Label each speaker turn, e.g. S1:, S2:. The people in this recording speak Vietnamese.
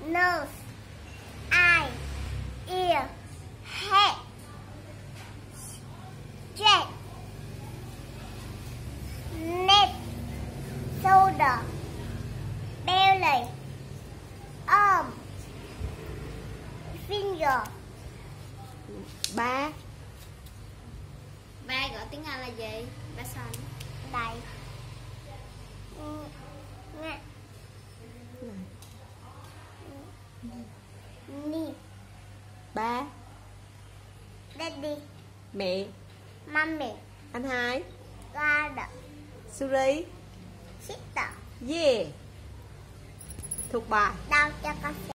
S1: nose, eye, ear, head, chest, neck, shoulder, belly, arm, finger.
S2: Ba.
S3: Ba gọi tiếng Anh là gì? Ba xanh.
S1: Đầy. Knee.
S2: Ba.
S1: Daddy.
S2: Mẹ.
S1: Mommy.
S2: Anh Hai.
S1: Brother.
S2: Suri.
S1: Sister.
S2: Yeah. Thuộc bài.
S1: Đau cho con.